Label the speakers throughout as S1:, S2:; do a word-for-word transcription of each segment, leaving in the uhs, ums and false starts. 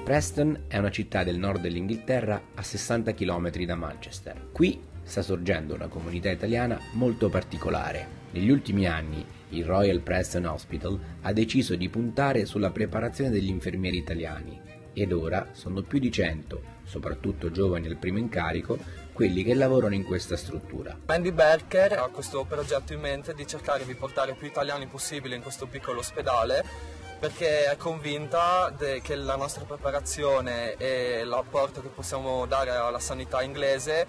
S1: Preston è una città del nord dell'Inghilterra a sessanta chilometri da Manchester. Qui sta sorgendo una comunità italiana molto particolare. Negli ultimi anni il Royal Preston Hospital ha deciso di puntare sulla preparazione degli infermieri italiani ed ora sono più di cento, soprattutto giovani al primo incarico, quelli che lavorano in questa struttura.
S2: Mandy Berker ha questo progetto in mente di cercare di portare più italiani possibile in questo piccolo ospedale, perché è convinta che la nostra preparazione e l'apporto che possiamo dare alla sanità inglese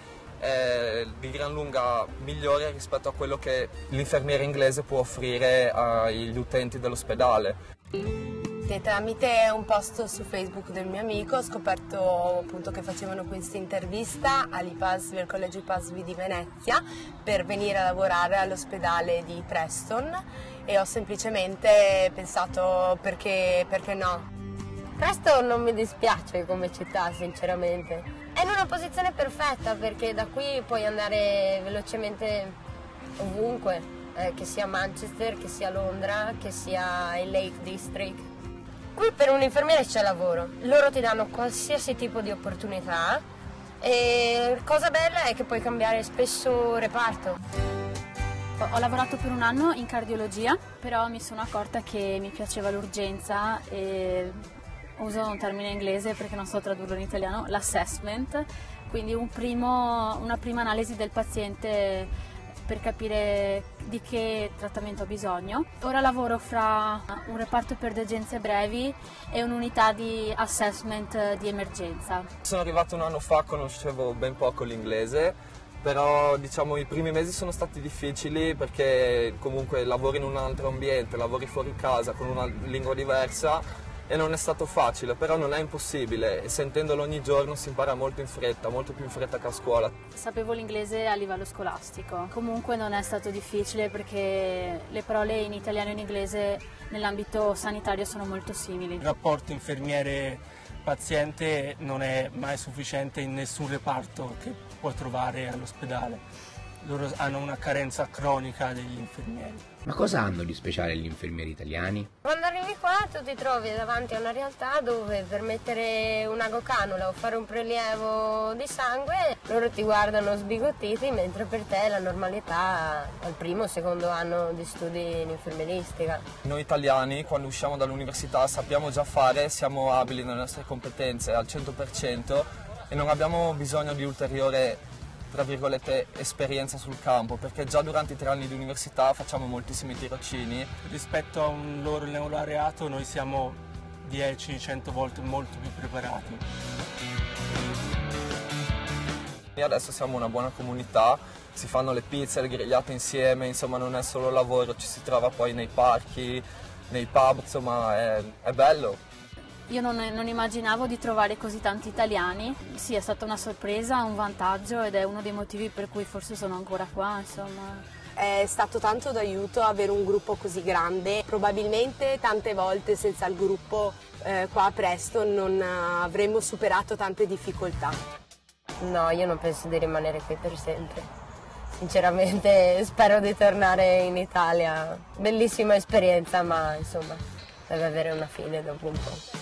S2: è di gran lunga migliore rispetto a quello che l'infermiere inglese può offrire agli utenti dell'ospedale.
S3: Tramite un post su Facebook del mio amico ho scoperto appunto che facevano questa intervista all'I P A S V, al collegio I P A S V di Venezia, per venire a lavorare all'ospedale di Preston e ho semplicemente pensato perché, perché no.
S4: Preston non mi dispiace come città, sinceramente. È in una posizione perfetta perché da qui puoi andare velocemente ovunque, eh, che sia Manchester, che sia Londra, che sia il Lake District. Qui per un infermiere c'è lavoro, loro ti danno qualsiasi tipo di opportunità e la cosa bella è che puoi cambiare spesso reparto.
S5: Ho lavorato per un anno in cardiologia, però mi sono accorta che mi piaceva l'urgenza e uso un termine inglese perché non so tradurlo in italiano, l'assessment, quindi un primo, una prima analisi del paziente per capire di che trattamento ha bisogno. Ora lavoro fra un reparto per degenze brevi e un'unità di assessment di emergenza.
S2: Sono arrivato un anno fa, conoscevo ben poco l'inglese, però diciamo i primi mesi sono stati difficili perché comunque lavori in un altro ambiente, lavori fuori casa con una lingua diversa e non è stato facile, però non è impossibile e sentendolo ogni giorno si impara molto in fretta, molto più in fretta che a scuola.
S5: Sapevo l'inglese a livello scolastico, comunque non è stato difficile perché le parole in italiano e in inglese nell'ambito sanitario sono molto simili.
S6: Il rapporto infermiere-paziente non è mai sufficiente in nessun reparto che puoi trovare all'ospedale. Loro hanno una carenza cronica degli infermieri.
S1: Ma cosa hanno di speciale gli infermieri italiani?
S4: Quando arrivi qua tu ti trovi davanti a una realtà dove per mettere una gocanula o fare un prelievo di sangue loro ti guardano sbigottiti, mentre per te è la normalità al primo o secondo anno di studi in infermieristica.
S2: Noi italiani quando usciamo dall'università sappiamo già fare, siamo abili nelle nostre competenze al cento per cento e non abbiamo bisogno di ulteriore tra virgolette esperienza sul campo, perché già durante i tre anni di università facciamo moltissimi tirocini.
S6: Rispetto a un loro neolaureato noi siamo dieci cento volte molto più preparati.
S2: E adesso siamo una buona comunità, si fanno le pizze, le grigliate insieme, insomma non è solo lavoro, ci si trova poi nei parchi, nei pub, insomma è, è bello.
S5: Io non, non immaginavo di trovare così tanti italiani, sì è stata una sorpresa, un vantaggio ed è uno dei motivi per cui forse sono ancora qua, insomma.
S3: È stato tanto d'aiuto avere un gruppo così grande, probabilmente tante volte senza il gruppo eh, qua a Preston non avremmo superato tante difficoltà.
S4: No, io non penso di rimanere qui per sempre. Sinceramente spero di tornare in Italia. Bellissima esperienza, ma insomma deve avere una fine dopo un po'.